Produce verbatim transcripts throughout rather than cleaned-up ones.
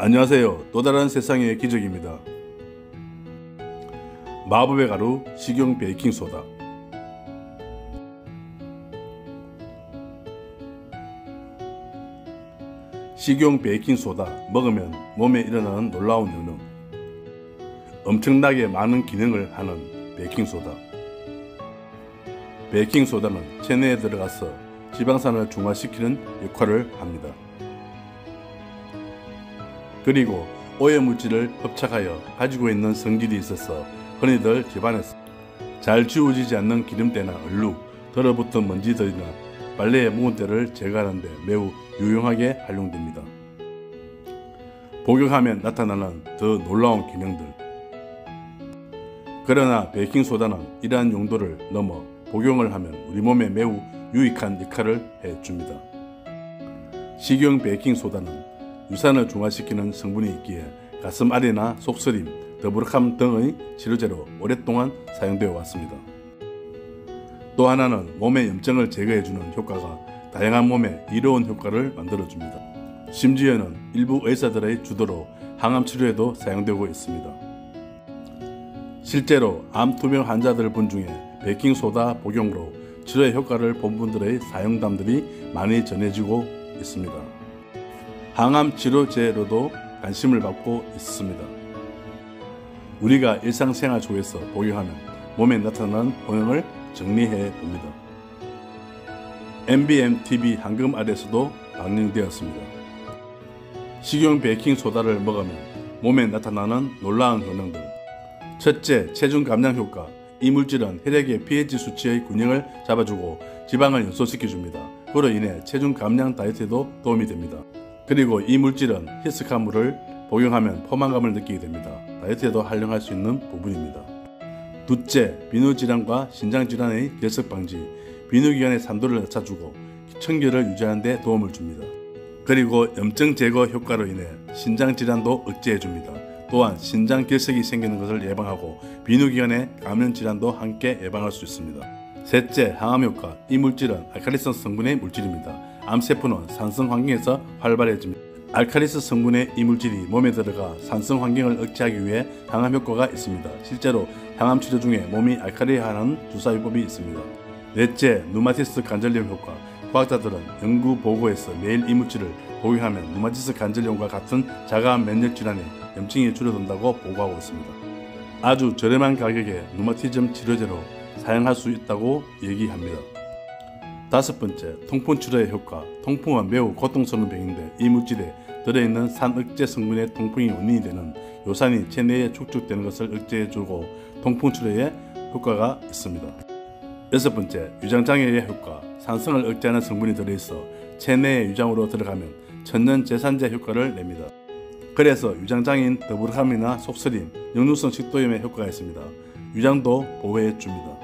안녕하세요. 또 다른 세상의 기적입니다. 마법의 가루 식용 베이킹소다. 식용 베이킹소다 먹으면 몸에 일어나는 놀라운 효능. 엄청나게 많은 기능을 하는 베이킹소다. 베이킹소다는 체내에 들어가서 지방산을 중화시키는 역할을 합니다. 그리고 오염물질을 흡착하여 가지고 있는 성질이 있어서 흔히들 집안에서 잘 지워지지 않는 기름때나 얼룩, 더러붙은 먼지들이나 빨래에 묵은 때를 제거하는 데 매우 유용하게 활용됩니다. 복용하면 나타나는 더 놀라운 기능들. 그러나 베이킹소다는 이러한 용도를 넘어 복용을 하면 우리 몸에 매우 유익한 역할을 해줍니다. 식용 베이킹소다는 유산을 중화시키는 성분이 있기에 가슴 아래나 속쓰림, 더부룩함 등의 치료제로 오랫동안 사용되어 왔습니다. 또 하나는 몸의 염증을 제거해주는 효과가 다양한 몸에 이로운 효과를 만들어줍니다. 심지어는 일부 의사들의 주도로 항암 치료에도 사용되고 있습니다. 실제로 암 투병 환자들 분 중에 베이킹소다 복용으로 치료의 효과를 본 분들의 사용담들이 많이 전해지고 있습니다. 항암 치료제로도 관심을 받고 있습니다. 우리가 일상생활 속에서 복용하면 몸에 나타나는 효능을 정리해 봅니다. 엠비엠 티비 황금 알에서도 방영되었습니다. 식용 베이킹소다를 먹으면 몸에 나타나는 놀라운 효능들. 첫째, 체중 감량 효과. 이 물질은 혈액의 피에이치 수치의 균형을 잡아주고 지방을 연소시켜줍니다. 그로 인해 체중 감량 다이어트에도 도움이 됩니다. 그리고 이 물질은 히스카물을 복용하면 포만감을 느끼게 됩니다. 다이어트에도 활용할 수 있는 부분입니다. 둘째, 비누질환과 신장질환의 결석 방지. 비누기관의 산도를 낮춰주고 청결을 유지하는 데 도움을 줍니다. 그리고 염증 제거 효과로 인해 신장질환도 억제해줍니다. 또한 신장 결석이 생기는 것을 예방하고 비누기관의 감염질환도 함께 예방할 수 있습니다. 셋째, 항암 효과. 이 물질은 알칼리성 성분의 물질입니다. 암세포는 산성 환경에서 활발해집니다. 알칼리스 성분의 이 물질이 몸에 들어가 산성 환경을 억제하기 위해 항암 효과가 있습니다. 실제로 항암 치료 중에 몸이 알칼리화하는 주사요법이 있습니다. 넷째, 누마티스 관절염 효과. 과학자들은 연구 보고에서 매일 이 물질을 복용하면 누마티스 관절염과 같은 자가 면역 질환에 염증이 줄어든다고 보고하고 있습니다. 아주 저렴한 가격에 누마티즘 치료제로 사용할 수 있다고 얘기합니다. 다섯 번째, 통풍 치료의 효과. 통풍은 매우 고통스러운 병인데 이 물질에 들어있는 산 억제 성분의 통풍이 원인이 되는 요산이 체내에 축적되는 것을 억제해주고 통풍 치료에 효과가 있습니다. 여섯 번째, 유장장애의 효과. 산성을 억제하는 성분이 들어있어 체내의 유장으로 들어가면 천연 제산제 효과를 냅니다. 그래서 유장장애인 더부룩함이나 속쓰림, 역류성 식도염에 효과가 있습니다. 유장도 보호해줍니다.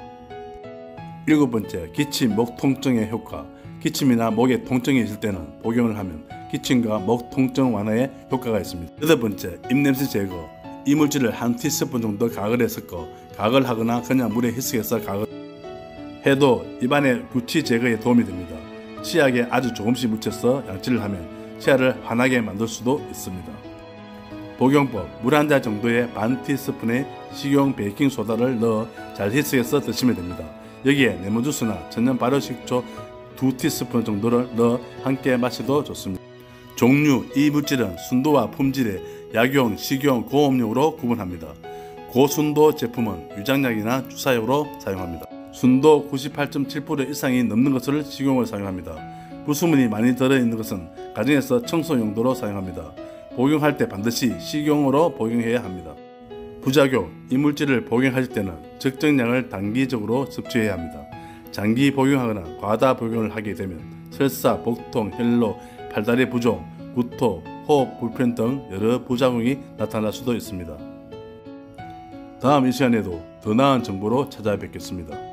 일곱 번째, 기침, 목 통증의 효과. 기침이나 목에 통증이 있을 때는 복용을 하면 기침과 목 통증 완화에 효과가 있습니다. 여덟 번째, 입냄새 제거. 이 물질을 한 티스푼 정도 가글에 섞어 가글하거나 그냥 물에 희석해서 가글 해도 입안의 구취 제거에 도움이 됩니다. 치약에 아주 조금씩 묻혀서 양치를 하면 치아를 환하게 만들 수도 있습니다. 복용법. 물 한 잔 정도의 반 티스푼의 식용 베이킹소다를 넣어 잘 희석해서 드시면 됩니다. 여기에 레몬주스나 천연 발효식초 두 티스푼 정도를 넣어 함께 마셔도 좋습니다. 종류. 이 물질은 순도와 품질의 약용, 식용, 고음용으로 구분합니다. 고순도 제품은 유장약이나 주사용으로 사용합니다. 순도 구십팔 점 칠 퍼센트 이상이 넘는 것을 식용으로 사용합니다. 불순물이 많이 들어있는 것은 가정에서 청소 용도로 사용합니다. 복용할 때 반드시 식용으로 복용해야 합니다. 부작용. 이 물질을 복용하실 때는 적정량을 단기적으로 섭취해야 합니다. 장기 복용하거나 과다 복용을 하게 되면 설사, 복통, 혈로, 팔다리 부종, 구토, 호흡 불편 등 여러 부작용이 나타날 수도 있습니다. 다음 이 시간에도 더 나은 정보로 찾아뵙겠습니다.